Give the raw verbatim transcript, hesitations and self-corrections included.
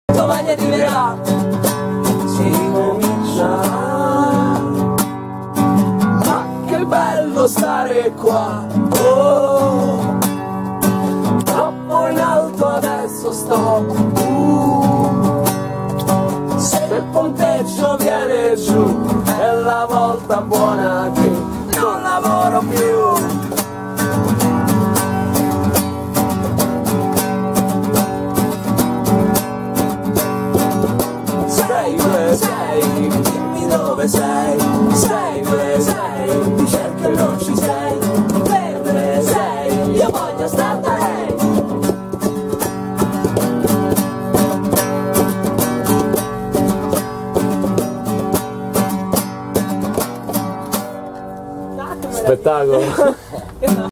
domani arriverà, si comincerà. Ma che bello stare qua, oh, troppo in alto adesso sto, uh, se il ponteggio viene giù è la volta buona che non lavoro più. Sei dove sei, dimmi dove sei, sei dove sei, ti cerco e non ci sei, dove sei, io voglio star da lei. Spettacolo.